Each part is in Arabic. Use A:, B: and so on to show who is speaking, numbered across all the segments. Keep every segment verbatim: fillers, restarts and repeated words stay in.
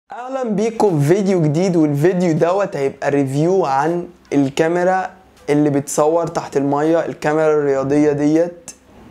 A: اهلا بيكم في فيديو جديد، والفيديو دوت هيبقى ريفيو عن الكاميرا اللي بتصور تحت المية، الكاميرا الرياضية ديت.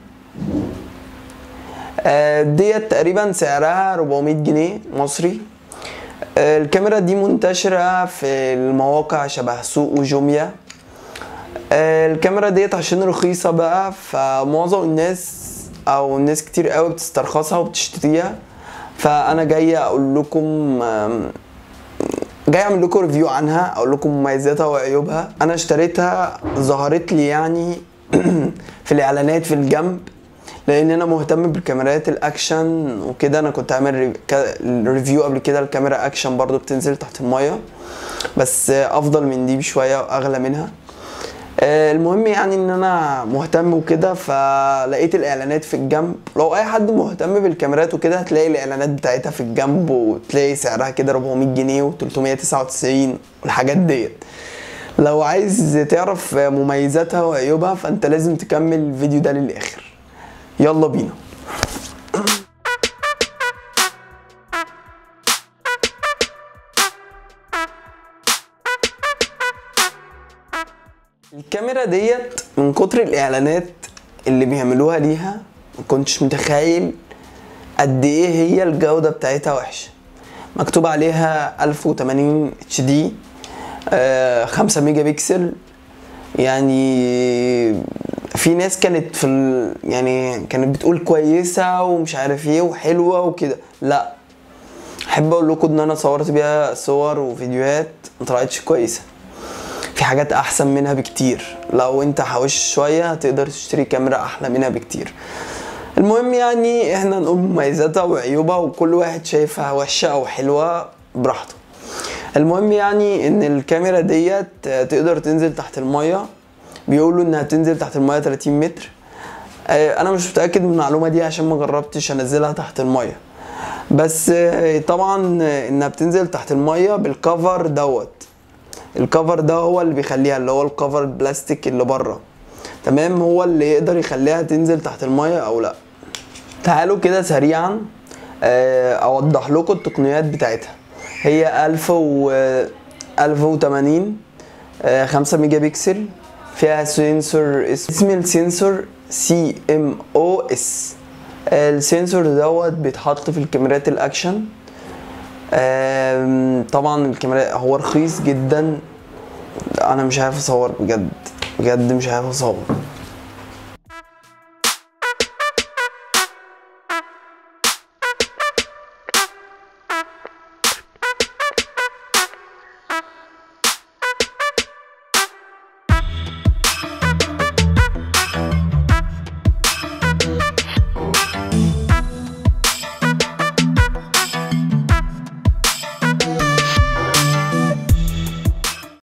A: آه ديت تقريبا سعرها أربعمية جنيه مصري. آه الكاميرا دي منتشرة في المواقع شبه سوق وجوميا. آه الكاميرا ديت عشان رخيصة بقى، فمعظم الناس او ناس كتير قوي بتسترخصها وبتشتريها. فانا جاي اقول لكم جاي اعمل لكم ريفيو عنها، اقول لكم مميزاتها وعيوبها. انا اشتريتها، ظهرت لي يعني في الاعلانات في الجنب، لان انا مهتم بالكاميرات الاكشن وكده. انا كنت عامل ريفيو قبل كده الكاميرا اكشن برضو بتنزل تحت المية، بس افضل من دي بشويه واغلى منها. المهم يعني ان انا مهتم وكده، فلقيت الاعلانات في الجنب. لو اي حد مهتم بالكاميرات وكده هتلاقي الاعلانات بتاعتها في الجنب، وتلاقي سعرها كده أربعمية جنيه وتلتمية وتسعة وتسعين والحاجات ديت. لو عايز تعرف مميزاتها وعيوبها فانت لازم تكمل الفيديو ده للاخر. يلا بينا. الكاميرا ديت من كتر الاعلانات اللي بيعملوها ليها ما كنتش متخيل قد ايه هي الجودة بتاعتها وحشة. مكتوب عليها ألف وتمانين اتش دي، خمسة ميجا بكسل. يعني في ناس كانت في ال... يعني كانت بتقول كويسة ومش عارف ايه وحلوة وكده. لا، احب اقول لكم ان انا صورت بيها صور وفيديوهات ما طلعتش كويسة. في حاجات احسن منها بكتير. لو انت حوش شوية هتقدر تشتري كاميرا احلى منها بكتير. المهم يعني احنا نقول مميزاتها وعيوبها، وكل واحد شايفها وحشة او حلوة براحته. المهم يعني ان الكاميرا ديت تقدر تنزل تحت المية. بيقولوا انها تنزل تحت المية تلاتين متر. انا مش متأكد من المعلومة دي عشان ما جربتش انزلها تحت المية، بس طبعا انها بتنزل تحت المية بالكفر دوت. الكفر ده هو اللي بيخليها، اللي هو الكفر البلاستيك اللي بره، تمام، هو اللي يقدر يخليها تنزل تحت المية او لا. تعالوا كده سريعا اوضح لكم التقنيات بتاعتها. هي ألف و ألف وتمانين، خمسة ميجا بكسل، فيها سنسور اسم السنسور سي ام او اس. السنسور دوت بيتحط في الكاميرات الاكشن. طبعا الكاميرا هو رخيص جدا. انا مش عارف اصور بجد بجد مش عارف اصور.